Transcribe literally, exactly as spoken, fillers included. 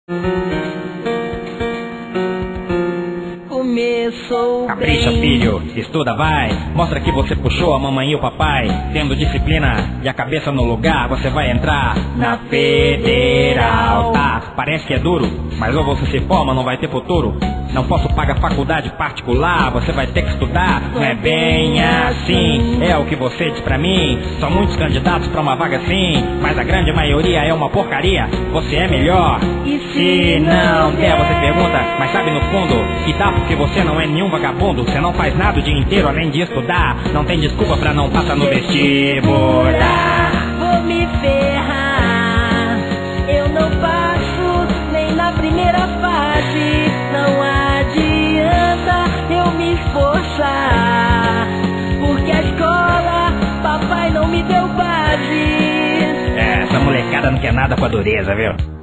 Começou Capricha, bem. filho, estuda, vai. Mostra que você puxou a mamãe e o papai. Tendo disciplina e a cabeça no lugar, você vai entrar na federal. Tá, parece que é duro, mas ou você se forma, não vai ter futuro. Não posso pagar faculdade particular, você vai ter que estudar. Não é bem assim, é o que você diz pra mim. São muitos candidatos pra uma vaga assim, mas a grande maioria é uma porcaria. Você é melhor, E se não der, você pergunta, mas sabe no fundo que dá porque você não é nenhum vagabundo. Você não faz nada o dia inteiro além de estudar. Não tem desculpa pra não passar no vestibular. Vou me ferrar. Eu não passo nem na primeira fase. Não adianta eu me esforçar, porque a escola, papai não me deu base. É, essa molecada não quer nada com a dureza, viu?